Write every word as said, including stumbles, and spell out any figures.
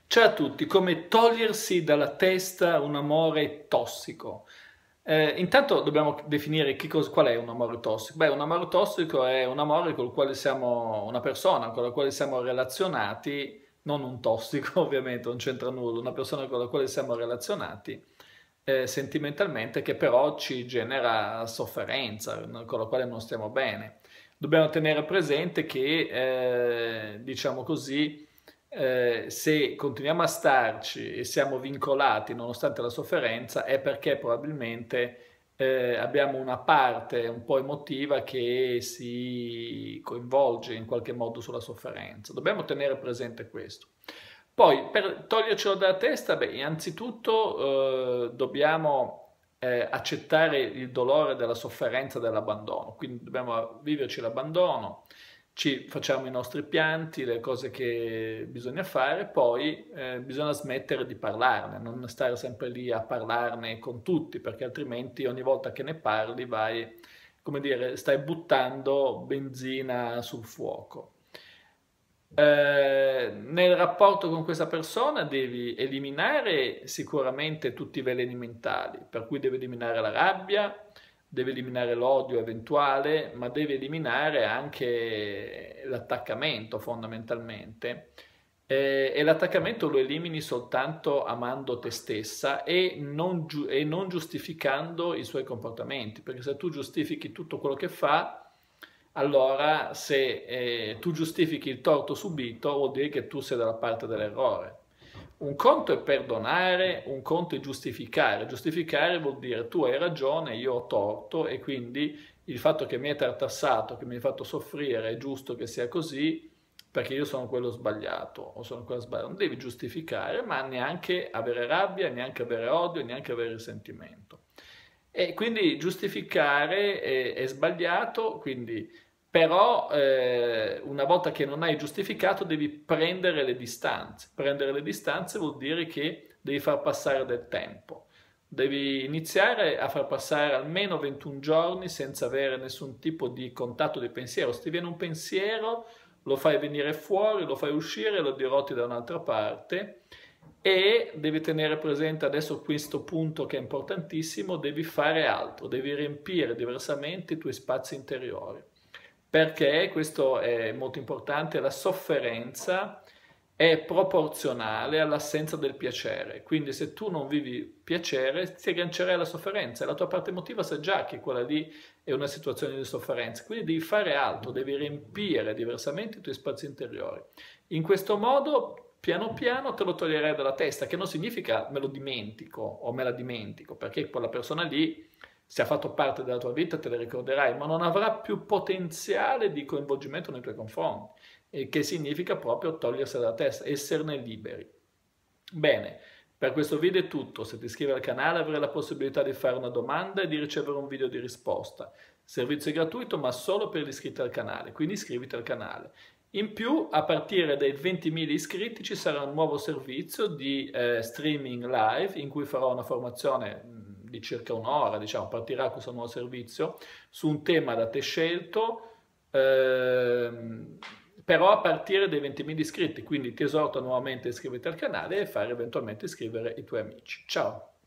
Ciao a tutti, come togliersi dalla testa un amore tossico? Eh, intanto dobbiamo definire che cos- qual è un amore tossico. Beh, un amore tossico è un amore con il quale siamo, una persona con la quale siamo relazionati, non un tossico ovviamente, non c'entra nulla, una persona con la quale siamo relazionati eh, sentimentalmente che però ci genera sofferenza, no, con la quale non stiamo bene. Dobbiamo tenere presente che, eh, diciamo così, eh, se continuiamo a starci e siamo vincolati nonostante la sofferenza è perché probabilmente eh, abbiamo una parte un po' emotiva che si coinvolge in qualche modo sulla sofferenza. Dobbiamo tenere presente questo. Poi, per togliercelo dalla testa, beh, innanzitutto eh, dobbiamo eh, accettare il dolore della sofferenza dell'abbandono, quindi dobbiamo viverci l'abbandono, ci facciamo i nostri pianti, le cose che bisogna fare, poi eh, bisogna smettere di parlarne, non stare sempre lì a parlarne con tutti, perché altrimenti ogni volta che ne parli vai, come dire, stai buttando benzina sul fuoco. Eh, nel rapporto con questa persona devi eliminare sicuramente tutti i veleni mentali, per cui devi eliminare la rabbia, devi eliminare l'odio eventuale, ma devi eliminare anche l'attaccamento fondamentalmente. Eh, e l'attaccamento lo elimini soltanto amando te stessa e non, giu- e non giustificando i suoi comportamenti, perché se tu giustifichi tutto quello che fa, allora se eh, tu giustifichi il torto subito vuol dire che tu sei dalla parte dell'errore. Un conto è perdonare, un conto è giustificare. Giustificare vuol dire tu hai ragione, io ho torto e quindi il fatto che mi hai tartassato, che mi hai fatto soffrire, è giusto che sia così perché io sono quello sbagliato o sono quello sbagliato. Non devi giustificare, ma neanche avere rabbia, neanche avere odio, neanche avere risentimento. E quindi giustificare è, è sbagliato, quindi però eh, una volta che non hai giustificato devi prendere le distanze. Prendere le distanze vuol dire che devi far passare del tempo. Devi iniziare a far passare almeno ventuno giorni senza avere nessun tipo di contatto di pensiero. Se ti viene un pensiero, lo fai venire fuori, lo fai uscire, lo dirotti da un'altra parte e devi tenere presente adesso questo punto che è importantissimo, devi fare altro, devi riempire diversamente i tuoi spazi interiori. Perché, questo è molto importante, la sofferenza è proporzionale all'assenza del piacere. Quindi se tu non vivi piacere, ti aggancerai alla sofferenza e la tua parte emotiva sa già che quella lì è una situazione di sofferenza. Quindi devi fare altro, devi riempire diversamente i tuoi spazi interiori. In questo modo, piano piano te lo toglierai dalla testa, che non significa me lo dimentico o me la dimentico, perché quella persona lì, se ha fatto parte della tua vita, te la ricorderai, ma non avrà più potenziale di coinvolgimento nei tuoi confronti, il che significa proprio togliersela dalla testa, esserne liberi. Bene, per questo video è tutto. Se ti iscrivi al canale avrai la possibilità di fare una domanda e di ricevere un video di risposta. Il servizio è gratuito ma solo per gli iscritti al canale, quindi iscriviti al canale. In più, a partire dai ventimila iscritti ci sarà un nuovo servizio di eh, streaming live in cui farò una formazione mh, di circa un'ora, diciamo, partirà questo nuovo servizio su un tema da te scelto, ehm, però a partire dai ventimila iscritti, quindi ti esorto nuovamente a iscriverti al canale e fare eventualmente iscrivere i tuoi amici. Ciao!